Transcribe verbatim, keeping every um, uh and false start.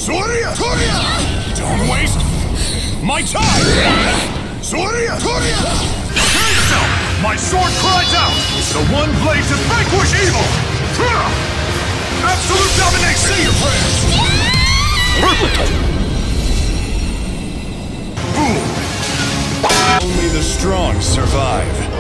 Soria! Soria! Don't waste my time! Soria! Soria! Prepare yourself! My sword cries out! The one blade to vanquish evil! Absolute domination! Say your prayers! Perfect! Boom! Only the strong survive.